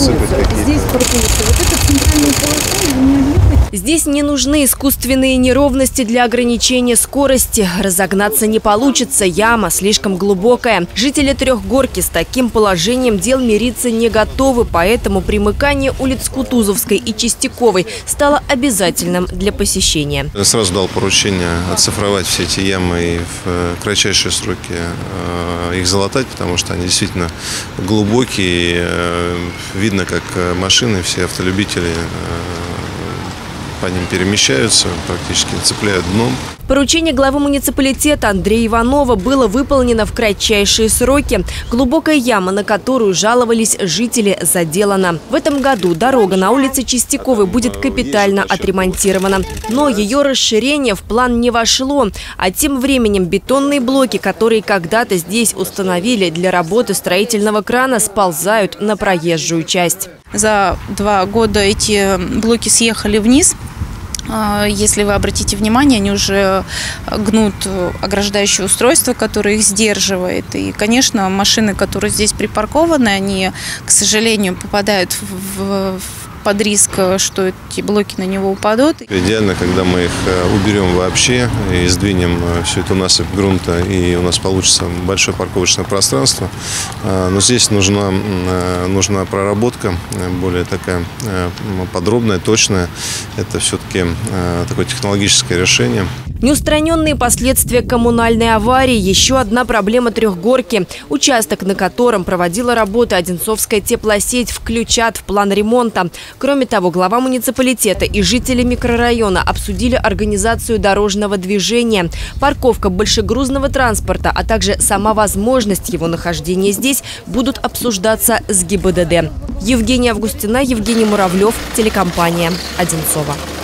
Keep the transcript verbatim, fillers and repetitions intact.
подсыпать какие-то. Здесь паркуется. Вот это центральная полоса, вы не объехать. Здесь не нужны искусственные неровности для ограничения скорости. Разогнаться не получится, яма слишком глубокая. Жители Трехгорки с таким положением дел мириться не готовы, поэтому примыкание улиц Кутузовской и Чистяковой стало обязательным для посещения. Я сразу дал поручение оцифровать все эти ямы и в кратчайшие сроки их залатать, потому что они действительно глубокие. Видно, как машины, все автолюбители по ним перемещаются, практически цепляют дном. Поручение главы муниципалитета Андрея Иванова было выполнено в кратчайшие сроки. Глубокая яма, на которую жаловались жители, заделана. В этом году дорога на улице Чистяковой будет капитально отремонтирована. Но ее расширение в план не вошло. А тем временем бетонные блоки, которые когда-то здесь установили для работы строительного крана, сползают на проезжую часть. За два года эти блоки съехали вниз. Если вы обратите внимание, они уже гнут ограждающее устройство, которое их сдерживает. И, конечно, машины, которые здесь припаркованы, они, к сожалению, попадают в, в под риск, что эти блоки на него упадут. Идеально, когда мы их уберем вообще и сдвинем всю эту насыпь грунта, и у нас получится большое парковочное пространство. Но здесь нужна, нужна проработка, более такая подробная, точная. Это все-таки такое технологическое решение. Неустраненные последствия коммунальной аварии – еще одна проблема Трехгорки. Участок, на котором проводила работы Одинцовская теплосеть, включат в план ремонта. Кроме того, глава муниципалитета и жители микрорайона обсудили организацию дорожного движения. Парковка большегрузного транспорта, а также сама возможность его нахождения здесь будут обсуждаться с ГИБДД. Евгения Августина, Евгений Муравлев, телекомпания «Одинцово».